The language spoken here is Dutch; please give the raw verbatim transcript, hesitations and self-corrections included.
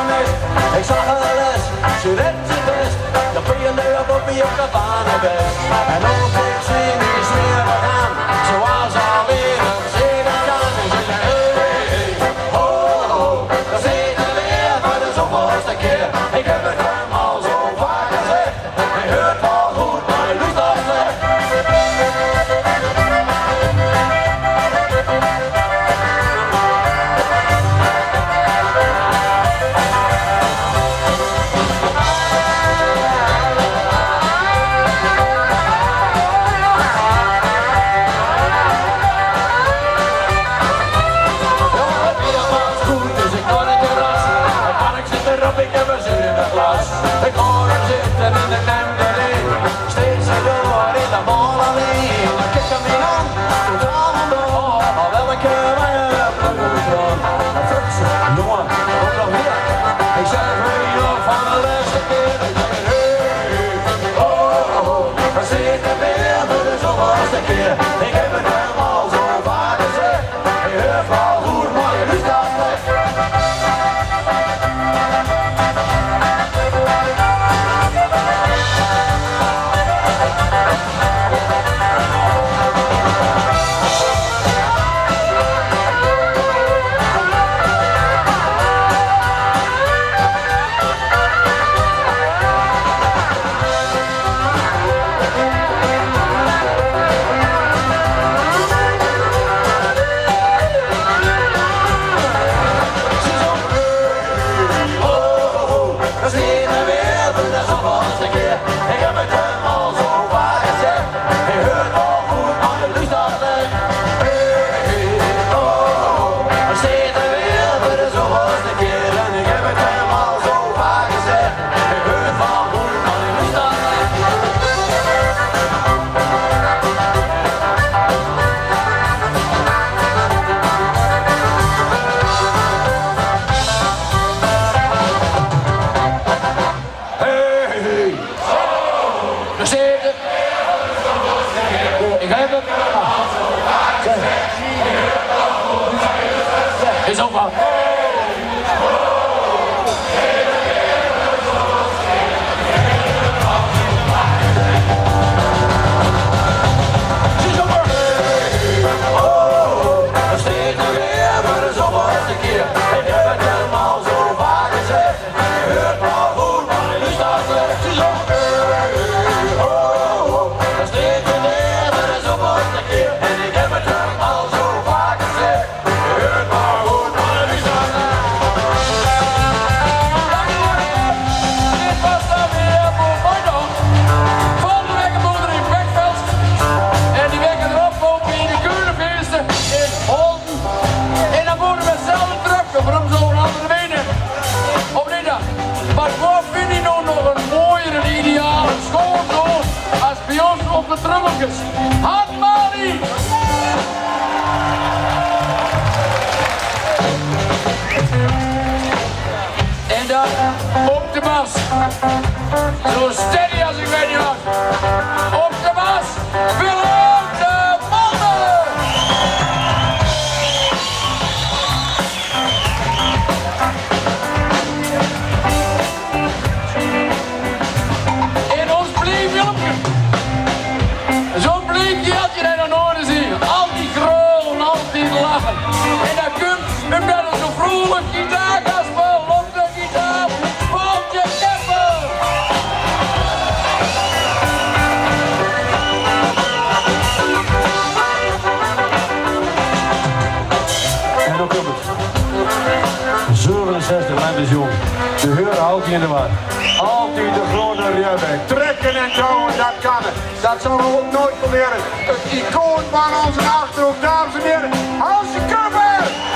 mist. Ik zag haar les, ze redt ze best. Dan ben je nu op wie op de banen best. En als ik zie niet meer wat aan, zoals alweer een zeden kan. En ze zei hey, hey, ho, ho, daar zit er weer voor de zoveelste keer. Ik heb het hem al zo vaak gezegd. Hij hoort wel goed, maar hij doet dat slecht. Ik heb een zin in het glas. Ik hoor hem zitten en ik neem erin. Steeds een door in de bal alleen. Dan kijk hem niet aan, doet allemaal door. Al welke wij hebben gedaan. Dan vroeg ze, jongen, wat nog meer? Ik zeg, weet je nog van de laatste keer? Ik zeg, hey, oh, oh, we zitten weer voor de zoveelste keer. Ik heb het hem al zo vaak gezegd. Je hoort wel goed, maar je doet dat slecht. Is over. De trommeltjes. Hanmarie! En dan op de bas. Zo steady als ik weet niet wat. Op de bas. Willem de Mannen! In ons blief Willempje. Zo bleek je had je daar nog nooit zien. Altijd grollen, altijd lachen. En dan komt een beetje zo vrolijk gitaargaspel op de gitaar. Van je keppen! En dan komt het. zevenenzestig, mijn is jong. De heur houdt je in de war. Altijd de grote Riebeck. Trekken en touwen, dat kan het. Dat zal we ook nooit proberen. Het icoon van onze Achterhoek, dames en heren. Hans de Kupper!